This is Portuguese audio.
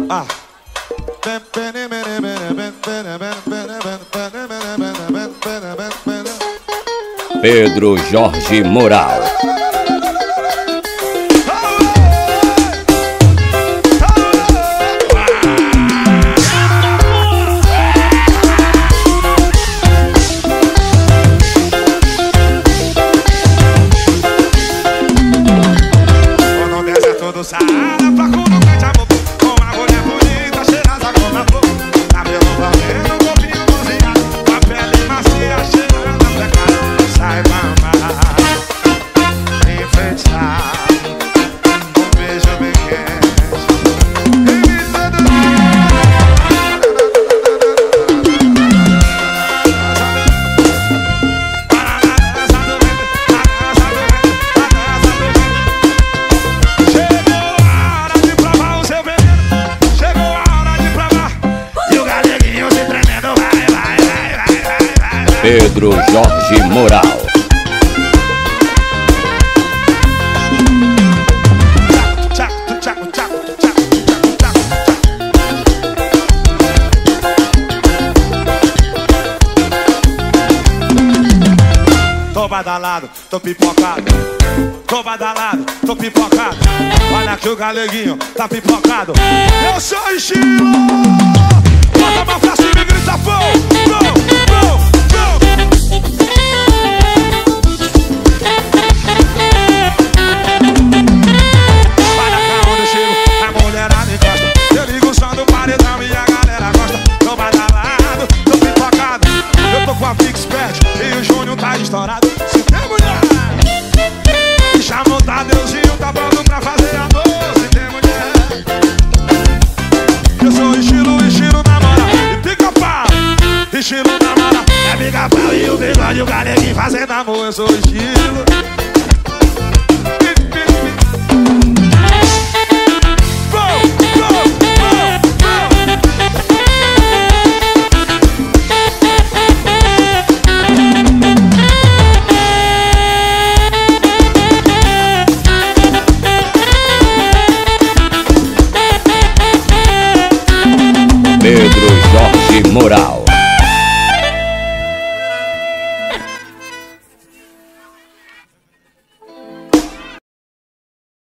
Ah. Pedro Jorge Moral. Quando desce todo Saara, procura um grande amor com uma mulher bonita, cheirosa como a flor. Cabelo valendo, corpinho bronzeado, com a pele macia, cheirando a pecado. Saiba amar, enfeitar, um beijo bem quente. Pedro Jorge Moral. Tô badalado, tô pipocado. Tô badalado, tô pipocado. Olha que o galeguinho tá pipocado. Eu sou estilo. Bota a mão pra cima e grita pô, pô, pô, pô. Para cá onde eu chego, a mulherada encosta. Eu ligo o som do paredão e a galera gosta. Tô badalado, tô pipocado. Eu tô com a Pixpert e o Júnior tá estourado. Se tem mulher, chama o Tadeuzinho, tá pronto pra fazer amor. Se tem mulher, eu sou estilo namora e pica-pau. Estilo namora, é pica-pau e o bigode, o galeguinho fazendo amor. Eu sou estilo. Pedro Jorge Moral.